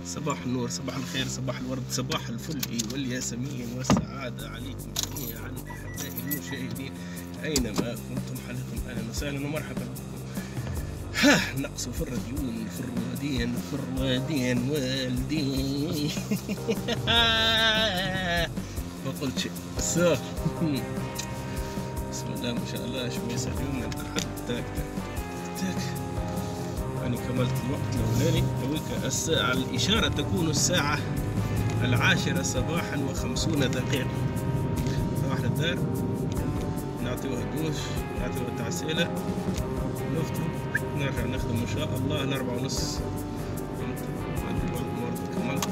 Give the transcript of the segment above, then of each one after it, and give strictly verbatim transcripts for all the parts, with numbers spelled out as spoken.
صباح النور، صباح الخير، صباح الورد، صباح الفل والياسمين والسعادة عليكم جميعا أحبائي المشاهدين أينما كنتم. حلقكم أهلا وسهلا ومرحبا بكم. ها نقص في الرديون في الروادين في الروادين والدين فقلت شيء بسم الله ما شاء الله شوية سهلون الأحد. تاك تاك تاك أنا كملت الوقت الأولاني تويك الساعة الإشارة تكون الساعة العاشرة صباحا وخمسون دقيقة. صباح الدار نعطيوها دوش نعطيوها تعسيلة نفطر نرجع نخدم إن شاء الله الأربعة ونص. عندي بعض المرات كملت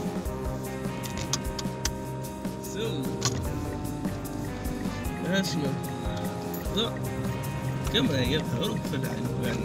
سو أشياء كما يظهر في العنوان.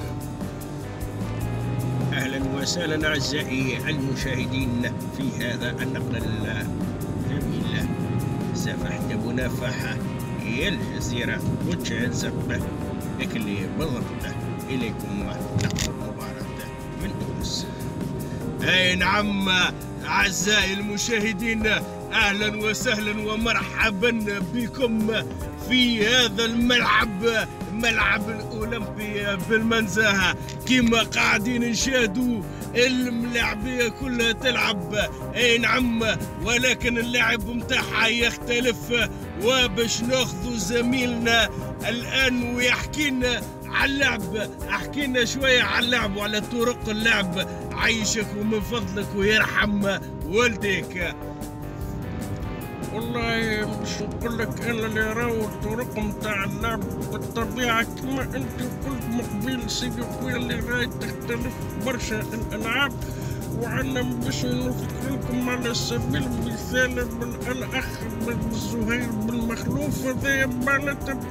أهلا وسهلا أعزائي المشاهدين في هذا النقل الجميل. سافحنا منافحة هي الجزيرة وتشانزب إكلي بالضبط إليكم نقل مباراة من تونس. أي نعم أعزائي المشاهدين، أهلا وسهلا ومرحبا بكم في هذا الملعب، ملعب الأولمبي بالمنزهة. كما قاعدين نشاهدوا الملاعبية كلها تلعب، اي نعم، ولكن اللعب متاعها يختلف. وباش ناخذوا زميلنا الآن ويحكي لنا على اللعب، احكي لنا شوية على اللعب وعلى طرق اللعب عيشك ومن فضلك ويرحم والديك. والله مش نقول لك انا اللي راهو الطرق نتاع اللعب بالطبيعه كما انت قلت مقبل سيدي خويا اللي راهي تختلف برشا الالعاب. وعنا باش نذكر لكم على سبيل المثال الاخ زهير بالمخلوف هذايا معناتها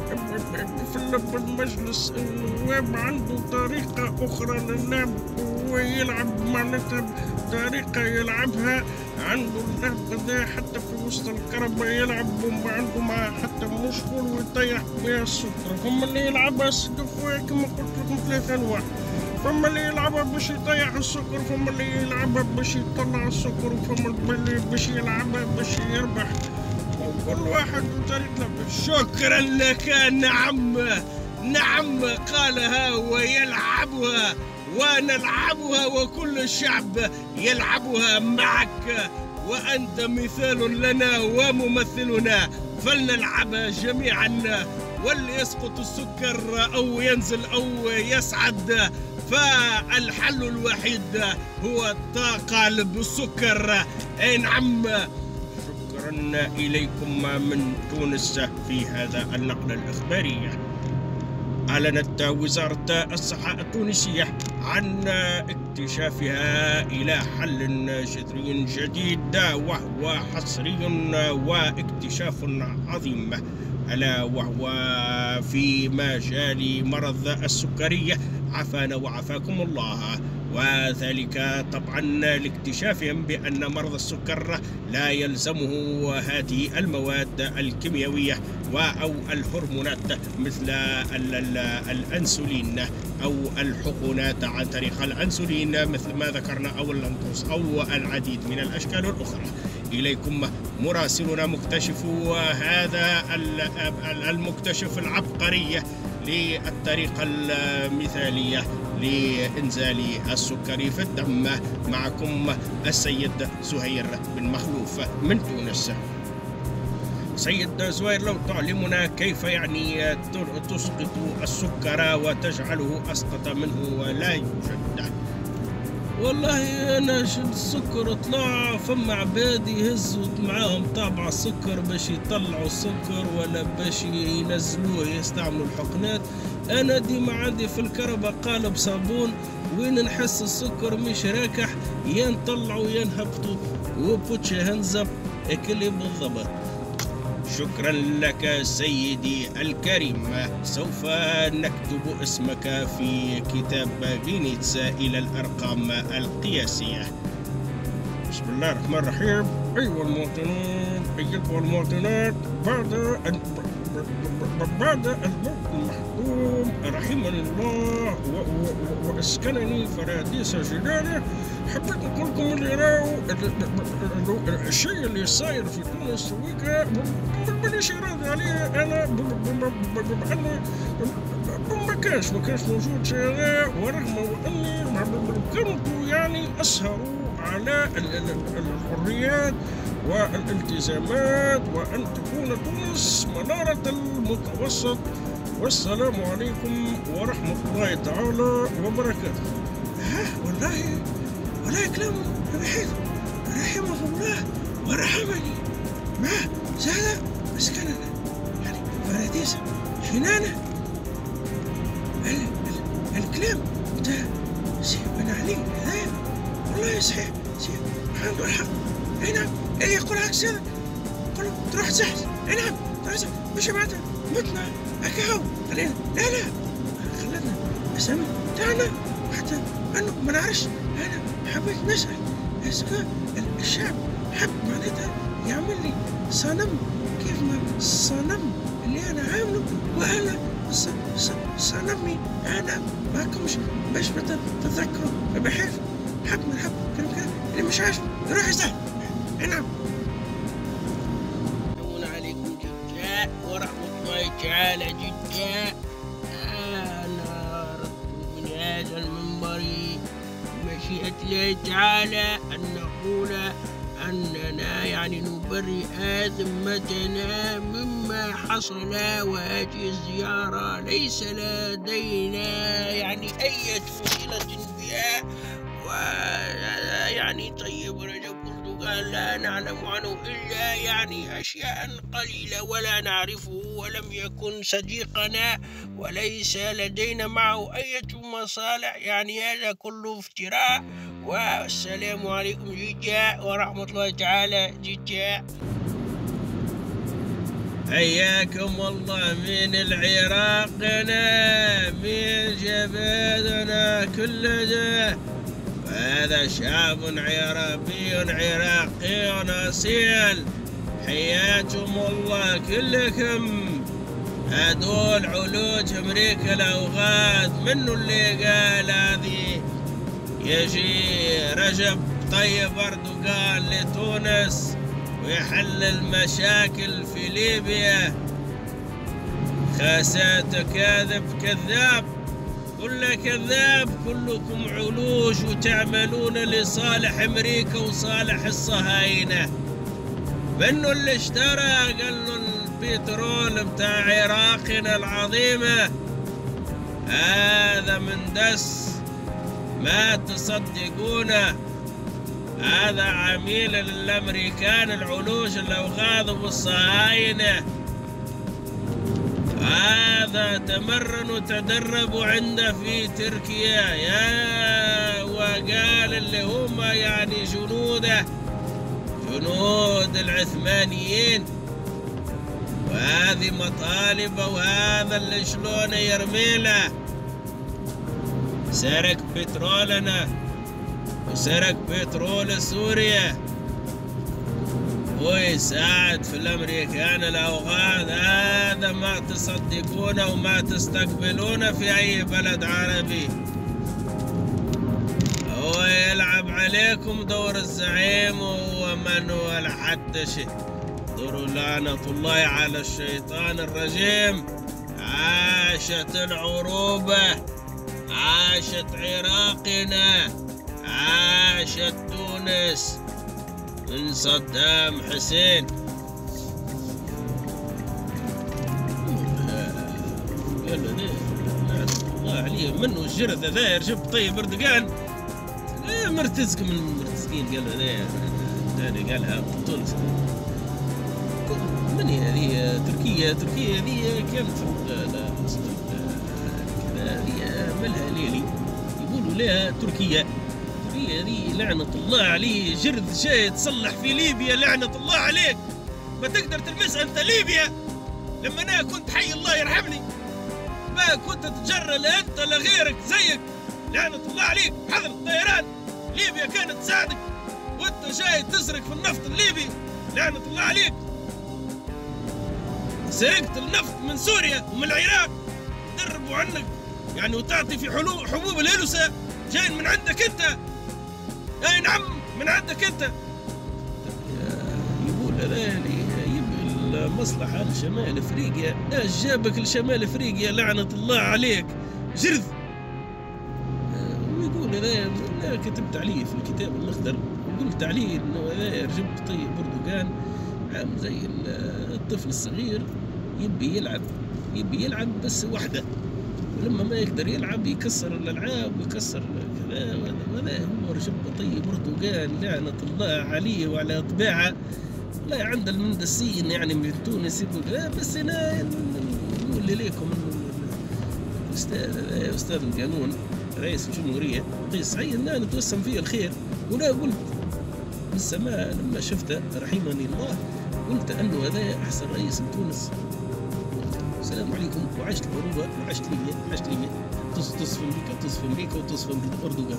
في المجلس النواب عنده طريقه اخرى للعب ويلعب معناتها طريقه يلعبها. عنده اللعب هذا حتى في وسط الكربة يلعب وما عنده معاه حتى مشكل ويطيح بها السكر. فما اللي يلعبها سيدي خويا كما قلت لكم ثلاثة أنواع. فما اللي يلعبها باش يطيح السكر، فما اللي يلعبها باش يطلع السكر، وفما اللي باش يلعبها باش يربح. وكل واحد وطريقة لعبه. شكرا لك. نعم نعم قالها ويلعبها ونلعبها وكل الشعب يلعبها معك، وأنت مثال لنا وممثلنا، فلنلعبها جميعا. واللي يسقط السكر أو ينزل أو يصعد فالحل الوحيد هو الطاقة بالسكر. أي نعم. شكرا إليكم من تونس في هذا النقل الإخباري. أعلنت وزارة الصحة التونسية عن اكتشافها إلى حل جذري جديد وهو حصري واكتشاف عظيم، ألا وهو في مجال مرض السكري. عافانا وعافاكم الله. وذلك طبعا لاكتشافهم بأن مرض السكر لا يلزمه هذه المواد الكيميائية أو الهرمونات مثل الأنسولين أو الحقنات عن طريق الأنسولين مثل ما ذكرنا أو اللانتوس أو العديد من الأشكال الأخرى. إليكم مراسلنا مكتشف هذا المكتشف العبقري للطريقة المثالية لإنزال السكري في الدم. معكم السيد زهير بن مخلوف من تونس. سيد زهير، لو تعلمنا كيف يعني تسقط السكر وتجعله أسقط منه ولا يوجد؟ والله انا السكر طلع فما عباد يهزوا معاهم طابع السكر باش يطلعوا السكر ولا باش ينزلوه يستعملوا الحقنات. انا ديما عندي في الكربة قالب صابون وين نحس السكر مش راكح يا نطلعوا يا نهبطوا وبوتشا هنزب اكلي بالضبط. شكرا لك سيدي الكريم. سوف نكتب اسمك في كتاب فينيتس إلى الأرقام القياسية. بسم الله الرحمن الرحيم. أيها المواطنون أيها المواطنات، بعد أن بعد الموت المحتوم رحمني الله وأسكنني فراديس جنانه، حبيت نقول لكم اللي راهو الشيء اللي صاير في تونس ويكا مانيش راضي عليه انا بانه ما كانش ما كانش موجود شيء هذا، ورغم واني كنت يعني اسهر على الحريات والالتزامات وان تكون تونس منارة المتوسط. والسلام عليكم ورحمة الله تعالى وبركاته. ها والله والله كلامه بحيث رحمه الله ورحمني ما زاد بس كان يعني فراديسة شنانة الكلام بتاع سي بن علي هذا والله صحيح سي عنده الحق. اي نعم اللي يقول عكس هذا قل تروح تزحزح. اي نعم تروح تزحزح مش معناتها متنا هكا هو خلينا لا لا خلتنا الاسامي تاعنا حتى انه ما نعرفش. انا حبيت نسال اسكو الشعب حب معناتها يعمل لي صنم كيف ما الصنم اللي انا عامله وانا صنمي انا ماكمش باش تتذكروا بحيث حب من حب كلام كلام اللي مش عارف يروح يزعل. نعم. السلام عليكم جداء ورحمة الله تعالى جداء. أنا أردت من هذا المنبر مشيئة الله تعالى أن نقول أننا يعني نبرئ ذمتنا مما حصل، وهذه الزيارة ليس لدينا يعني أي صلة بها. ويعني طيب رجب قال لا نعلم عنه إلا يعني أشياء قليلة ولا نعرفه ولم يكن صديقنا وليس لدينا معه أي مصالح، يعني هذا كله افتراء. والسلام عليكم جداء ورحمة الله تعالى جداء. حياكم الله من العراقنا من جبادنا كل ده، وهذا شعب عربي عراقي أصيل. حياكم الله كلكم. هدول علوج أمريكا الأوغاد، منو اللي قال هذه؟ يجي رجب طيب أردوغان لتونس ويحل المشاكل في ليبيا. خاسات كاذب كذاب، كل كذاب، كلكم علوج وتعملون لصالح أمريكا وصالح الصهاينة. منو اللي اشترى قال له البترول بتاع عراقنا العظيمة؟ هذا من دس ما تصدقونه. هذا عميل للأمريكان العلوج الأوغاض والصهاينة. هذا تمرن وتدرب عنده في تركيا يا وقال اللي هم يعني جنوده جنود العثمانيين، وهذه مطالبه، وهذا اللي شلون يرمي له. سرق بترولنا وسرق بترول سوريا ويساعد في الامريكان الاوغاد. هذا ما تصدقونه وما تستقبلونه في اي بلد عربي. هو يلعب عليكم دور الزعيم وهو من ولا حتى شيء. دوروا لعنة الله على الشيطان الرجيم. عاشت العروبة، عاشت عراقنا، عاشت تونس من صدام حسين. قال له لعنة الله عليه منو الجرذ هذا رجب طيب اردوغان مرتزق من المرتزقين. قال له هذا قالها تونس. من هذه تركيا؟ تركيا هذه كانت هذه مالها ليلي يقولوا لها تركيا. تركيا هذه لعنة الله عليه جرذ جاي تصلح في ليبيا. لعنة الله عليك ما تقدر تلمسها انت ليبيا. لما انا كنت حي الله يرحمني ما كنت تجرى لا انت لا غيرك زيك. لعنة الله عليك. حضر الطيران ليبيا كانت تساعدك وانت جاي تسرق في النفط الليبي. لعنة الله عليك. سرقت النفط من سوريا ومن العراق دربوا عنك يعني وتعطي في حبوب الهلوسة جايين من عندك انت. اي نعم من عندك انت. يقول هذا يبي المصلحة لشمال افريقيا. ايش جابك لشمال افريقيا لعنة الله عليك جرذ. ويقول هذا انا كتبت عليه في الكتاب الاخضر وقلت عليه انه هذا رجب طيب برتقال عامل زي الطفل الصغير يبي يلعب يبي يلعب بس وحده، ولما ما يقدر يلعب يكسر الالعاب ويكسر كذا. وهذا هو رجب طيب برتقال لعنة الله عليه وعلى طباعه. لا عند المندسين يعني من تونس يقول لا، بس انا نقول لكم الاستاذ استاذ القانون رئيس الجمهوريه قيس سعيد انا نتوسم فيه الخير، ولا قلت من السماء لما شفته رحمني الله قلت انه هذا احسن رئيس لتونس. السلام عليكم وعشت اوروبا وعشت ليبيا عشت ليبيا تصف امريكا تصف امريكا وتصف اردوغان.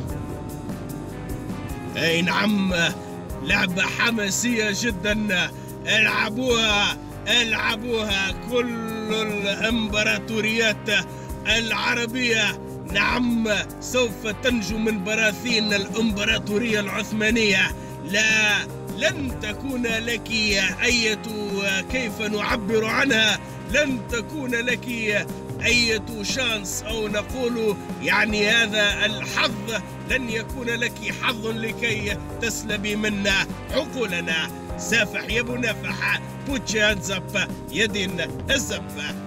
اي نعم، لعبة حماسية جدا، العبوها العبوها كل الامبراطوريات العربية. نعم سوف تنجو من براثين الامبراطورية العثمانية. لا لن تكون لك أية كيف نعبر عنها لن تكون لك أية شانس أو نقول يعني هذا الحظ، لن يكون لك حظ لكي تسلبي منا عقولنا. سافح يا ابو نفح، put your hands up، يد الزفة.